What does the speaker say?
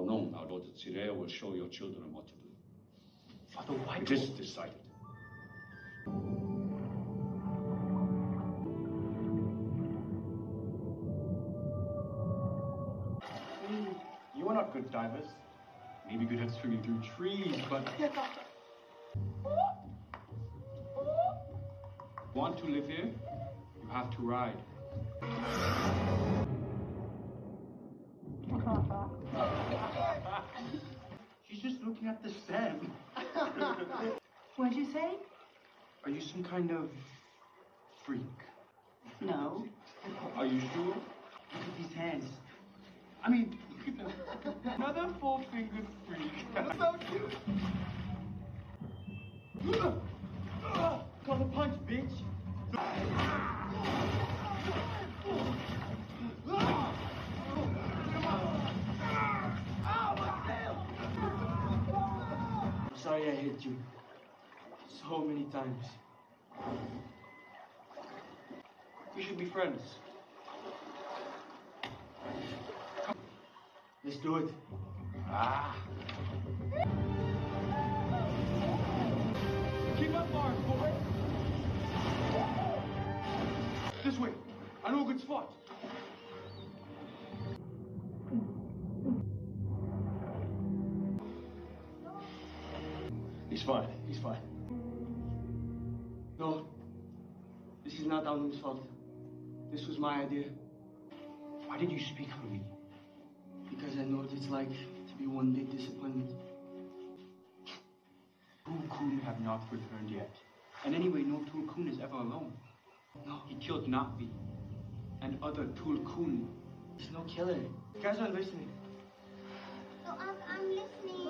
known now, Lord Tsire will show your children what to do. Father, why? It is decided. You are not good divers. Maybe good at swimming through trees, but... Want to live here? You have to ride. She's just looking at the sand. What'd you say? Are you some kind of freak? No. Are you sure? Look at these hands. I mean, look at them. Another four-fingered freak. So cute. Call the punch, bitch. I'm sorry I hit you so many times. We should be friends. Let's do it. Keep up, Mars, boy. This way. I know a good spot. He's fine. He's fine. No. This is not Alnum's fault. This was my idea. Why did you speak for me? Because I know what it's like to be one big disappointment. Tulkun have not returned yet. And anyway, no Tulkun is ever alone. No, he killed Nakvi and other Tulkun. He's no killer. You guys aren't listening. No, I'm listening.